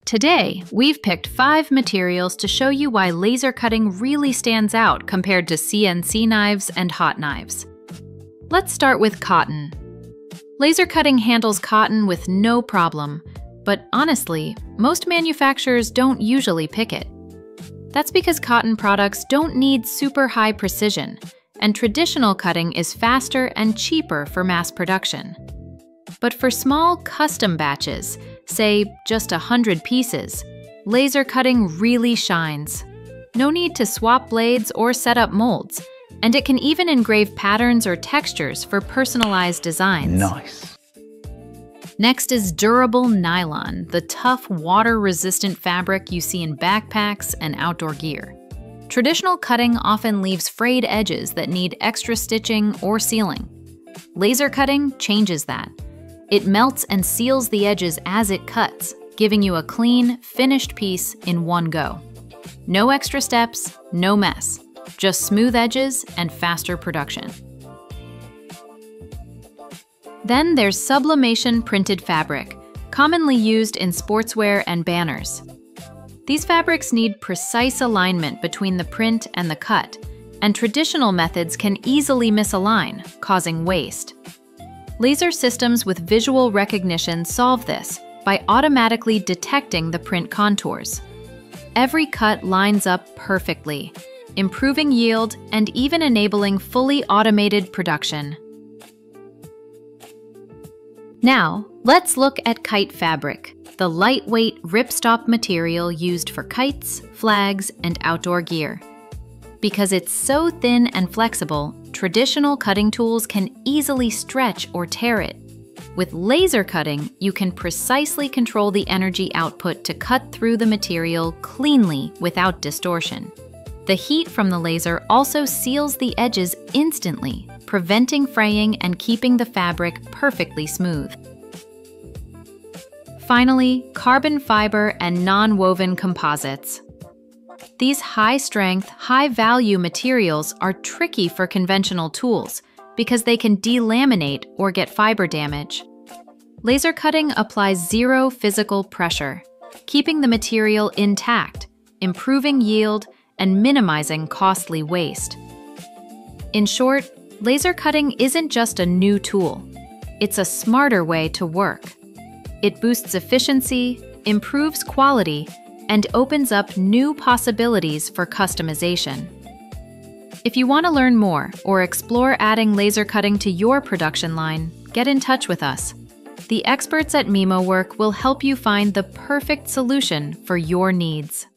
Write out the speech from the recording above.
Today, we've picked 5 materials to show you why laser cutting really stands out compared to CNC knives and hot knives. Let's start with cotton. Laser cutting handles cotton with no problem, but honestly, most manufacturers don't usually pick it. That's because cotton products don't need super high precision, and traditional cutting is faster and cheaper for mass production. But for small custom batches, say just 100 pieces, laser cutting really shines. No need to swap blades or set up molds, and it can even engrave patterns or textures for personalized designs. Nice. Next is durable nylon, the tough, water-resistant fabric you see in backpacks and outdoor gear. Traditional cutting often leaves frayed edges that need extra stitching or sealing. Laser cutting changes that. It melts and seals the edges as it cuts, giving you a clean, finished piece in one go. No extra steps, no mess. Just smooth edges and faster production. Then there's sublimation printed fabric, commonly used in sportswear and banners. These fabrics need precise alignment between the print and the cut, and traditional methods can easily misalign, causing waste. Laser systems with visual recognition solve this by automatically detecting the print contours. Every cut lines up perfectly, improving yield and even enabling fully automated production. Now, let's look at kite fabric, the lightweight ripstop material used for kites, flags, and outdoor gear. Because it's so thin and flexible, traditional cutting tools can easily stretch or tear it. With laser cutting, you can precisely control the energy output to cut through the material cleanly without distortion. The heat from the laser also seals the edges instantly, preventing fraying and keeping the fabric perfectly smooth. Finally, carbon fiber and non-woven composites. These high-strength, high-value materials are tricky for conventional tools because they can delaminate or get fiber damage. Laser cutting applies zero physical pressure, keeping the material intact, improving yield, and minimizing costly waste. In short, laser cutting isn't just a new tool. It's a smarter way to work. It boosts efficiency, improves quality, and opens up new possibilities for customization. If you want to learn more or explore adding laser cutting to your production line, get in touch with us. The experts at MimoWork will help you find the perfect solution for your needs.